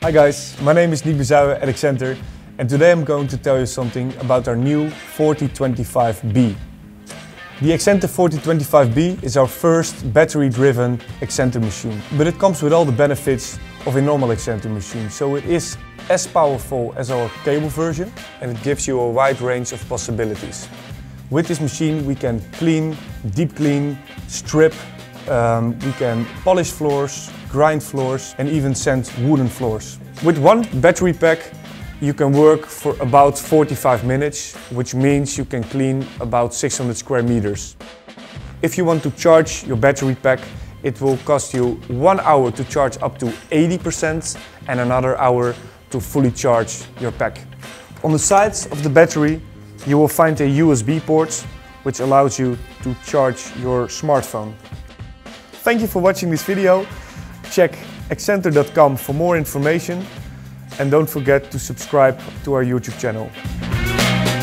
Hi guys, my name is Nick Bezouwen at Accenture and today I'm going to tell you something about our new 4025B. The Accenture 4025B is our first battery-driven Accenture machine, but it comes with all the benefits of a normal Accenture machine. So it is as powerful as our cable version and it gives you a wide range of possibilities. With this machine we can clean, deep clean, strip, we can polish floors, grind floors and even sand wooden floors. With one battery pack you can work for about 45 minutes, which means you can clean about 600 square meters. If you want to charge your battery pack, it will cost you 1 hour to charge up to 80% and another hour to fully charge your pack. On the sides of the battery you will find a USB port which allows you to charge your smartphone. Thank you for watching this video. Check accenture.com for more information and don't forget to subscribe to our YouTube channel.